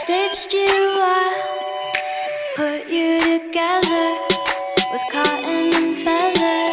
stitched you up, put you together with cotton and feather.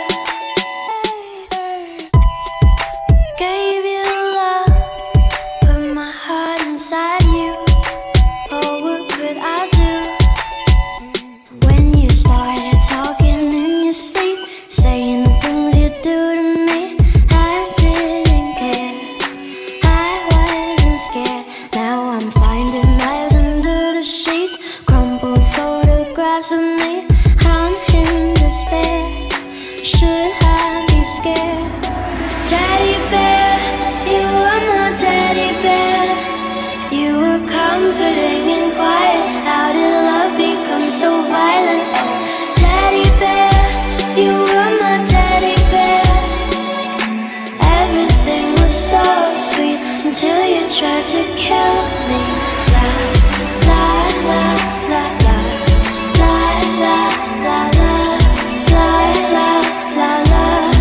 Gave you love, put my heart inside you. Oh, what could I do? When you started talking in your sleep, saying the things you do to me, I didn't care, I wasn't scared. Now I'm finding knives under the sheets, crumpled photographs of me. I'm in despair, should I be scared? Teddy bear, you were my teddy bear. You were comforting and quiet. How did love become so violent? Teddy bear, you were my teddy bear. Everything was so sweet until you tried to kill me. La la la la la la la la la la la la la.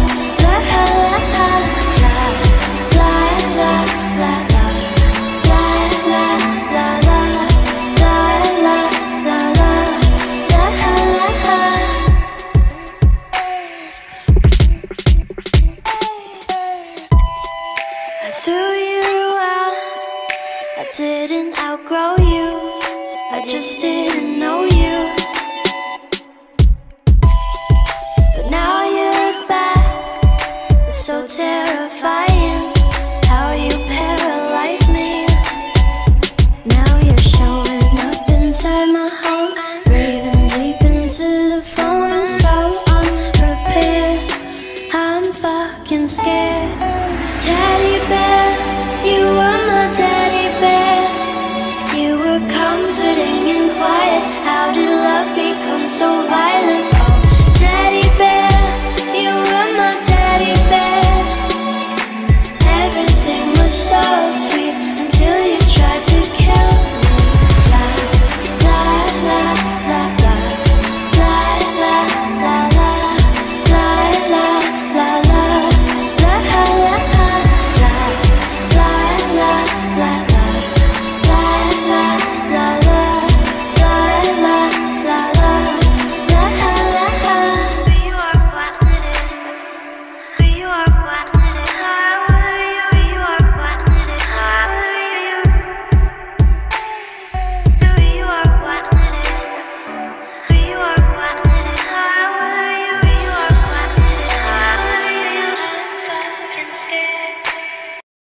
I threw you out, I didn't outgrow you, I just didn't know you. But now you're back, it's so terrifying how you paralyze me. Now you're showing up inside my home, breathing deep into the phone. I'm so unprepared, I'm fucking scared.